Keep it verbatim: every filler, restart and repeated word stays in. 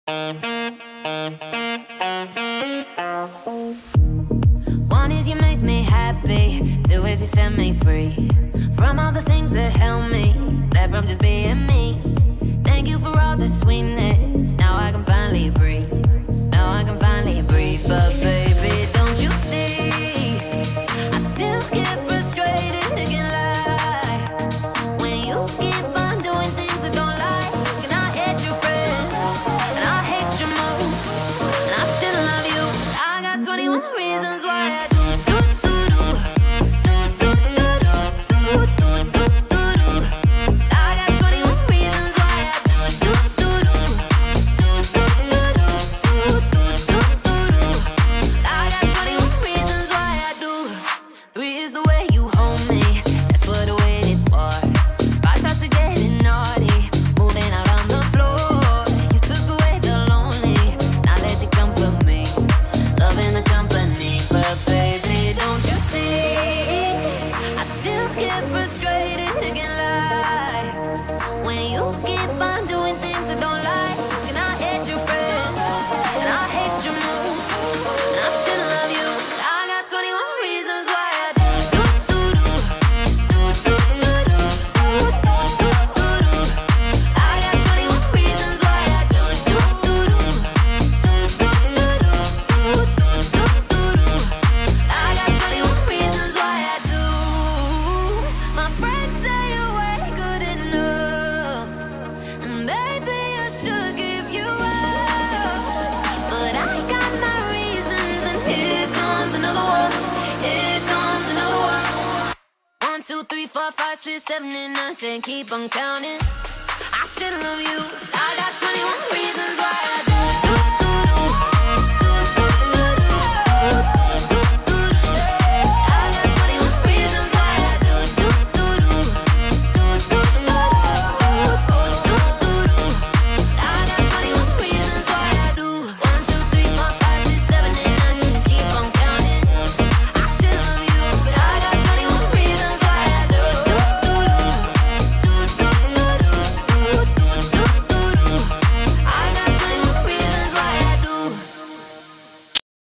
One is you make me happy, two is you set me free from all the things that held me back from just being me. Thank you for all the sweetness, now I can finally breathe. Now I can finally breathe, but baby, don't you see, I still get frustrated, I can't lie, when you keep on doing things I don't like. And I hate your friends, and I hate your moves, and I still love you. I got twenty-one reasons why I do. Two, three, four, five, six, seven, eight, nine, ten, keep on counting. I still love you. I got twenty-one reasons why I do.